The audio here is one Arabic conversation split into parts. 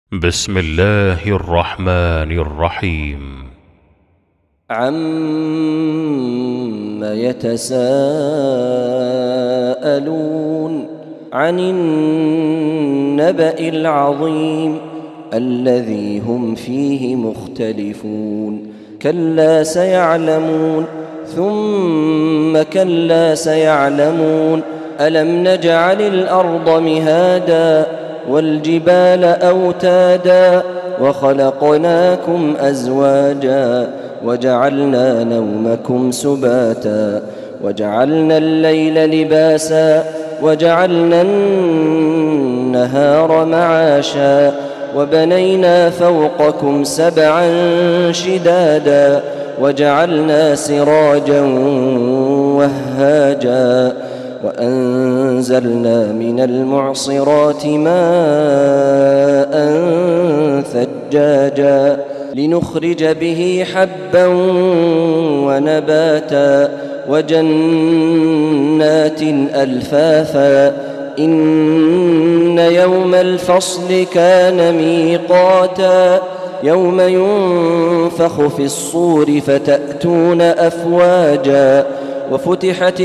بسم الله الرحمن الرحيم. عم يتساءلون عن النبأ العظيم الذي هم فيه مختلفون. كلا سيعلمون ثم كلا سيعلمون. ألم نجعل الأرض مهادا والجبال أوتادا وخلقناكم أزواجا وجعلنا نومكم سباتا وجعلنا الليل لباسا وجعلنا النهار معاشا وبنينا فوقكم سبعا شدادا وجعلنا سراجا وهاجا وأنزلنا من المعصرات ماء ثجاجا لنخرج به حبا ونباتا وجنات ألفافا إن يوم الفصل كان ميقاتا يوم ينفخ في الصور فتأتون أفواجا وفتحت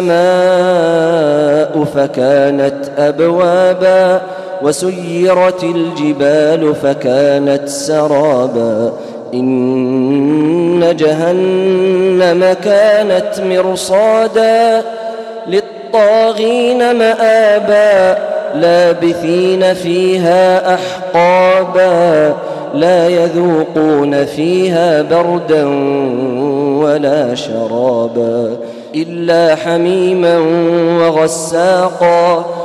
السماء فكانت أبوابا وسيرت الجبال فكانت سرابا إن جهنم كانت مرصادا للطاغين مآبا لابثين فيها أحقابا لا يذوقون فيها بردا ولا شرابا إلا حميما وغساقا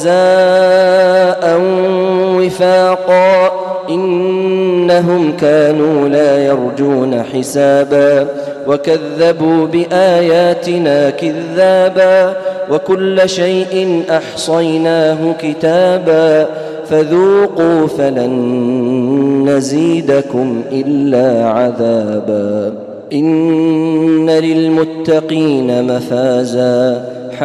جزاء وفاقا إنهم كانوا لا يرجون حسابا وكذبوا بآياتنا كذابا وكل شيء أحصيناه كتابا فذوقوا فلن نزيدكم إلا عذابا إن للمتقين مفازا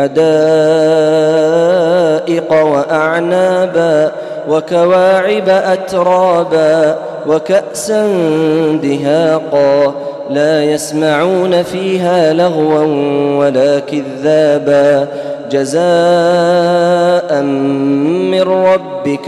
حدائق وأعنابا وكواعب أترابا وكأسا دهاقا لا يسمعون فيها لغوا ولا كذابا جزاء من ربك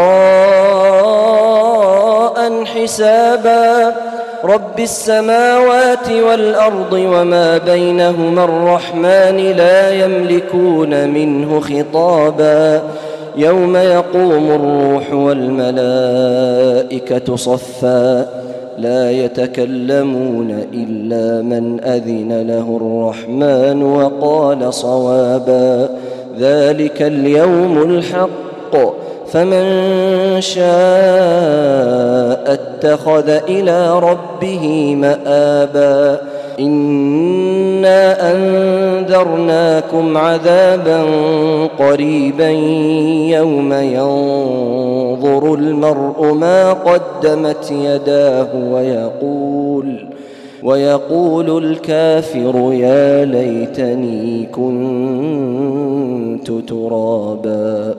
عطاء حسابا رب السماوات والأرض وما بينهما الرحمن لا يملكون منه خطابا يوم يقوم الروح والملائكة صفا لا يتكلمون إلا من أذن له الرحمن وقال صوابا ذلك اليوم الحق فمن شاء اتخذ إلى ربه مآبا إنا أنذرناكم عذابا قريبا يوم ينظر المرء ما قدمت يداه ويقول الكافر يا ليتني كنت ترابا.